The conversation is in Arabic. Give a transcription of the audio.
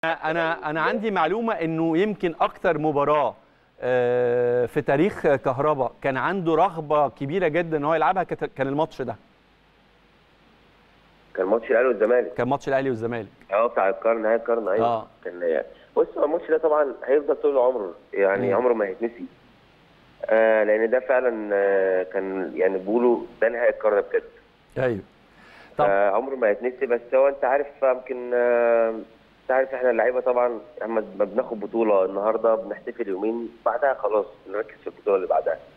انا عندي معلومه انه يمكن اكتر مباراه في تاريخ كهربا كان عنده رغبه كبيره جدا ان هو يلعبها، كان الماتش ده. كان ماتش الاهلي والزمالك. كان ماتش الاهلي والزمالك. بتاع القرن، نهائي القرن. ايوه. كان يعني بص، هو الماتش ده طبعا هيفضل طول العمر، يعني عمره ما هيتنسي. لان ده فعلا كان يعني بيقولوا ده نهائي القرن بجد. ايوه. طب عمره ما هيتنسي. بس هو انت عارف يمكن انت عارف احنا اللعيبه طبعا لما بناخد بطوله النهارده بنحتفل يومين، بعدها خلاص نركز في البطوله اللي بعدها.